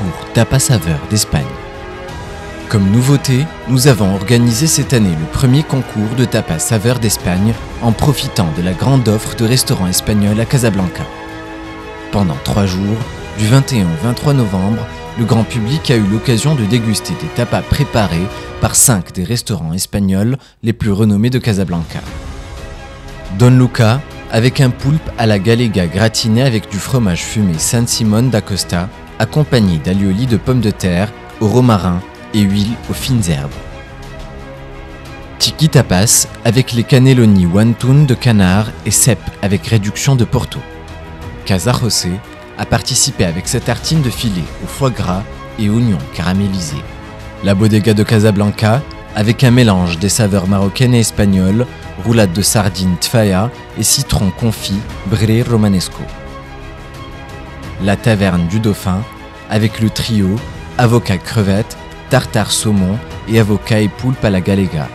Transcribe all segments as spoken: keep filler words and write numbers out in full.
concours Tapas Saveurs d'Espagne. Comme nouveauté, nous avons organisé cette année le premier concours de Tapas Saveurs d'Espagne en profitant de la grande offre de restaurants espagnols à Casablanca. Pendant trois jours, du vingt et un au vingt-trois novembre, le grand public a eu l'occasion de déguster des tapas préparés par cinq des restaurants espagnols les plus renommés de Casablanca. Don Luca, avec un poulpe à la galega gratiné avec du fromage fumé San Simón da Costa, accompagné d'alioli de pommes de terre au romarin et huile aux fines herbes. Tiki Tapas, avec les cannelloni wantun de canard et cèpe avec réduction de Porto. Casa José a participé avec sa tartine de filet au foie gras et oignons caramélisés. La Bodega de Casablanca, avec un mélange des saveurs marocaines et espagnoles, roulade de sardines tfaya et citron confit Bré Romanesco. La Taverne du Dauphin, avec le trio avocat crevette, tartare saumon et avocat et poulpe à la galega.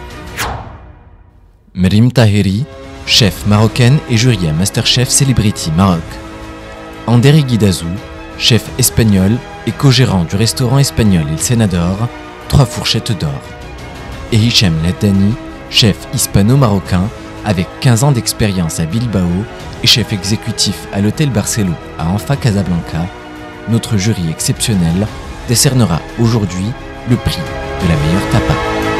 Mrim Taheri, chef marocaine et jury à Masterchef Celebrity Maroc. Ander Guidazou, chef espagnol et co-gérant du restaurant espagnol El Senador, trois fourchettes d'or. Et Hichem Latani, chef hispano-marocain avec quinze ans d'expérience à Bilbao et chef exécutif à l'hôtel Barcelo à Anfa Casablanca, notre jury exceptionnel décernera aujourd'hui le prix de la meilleure tapa.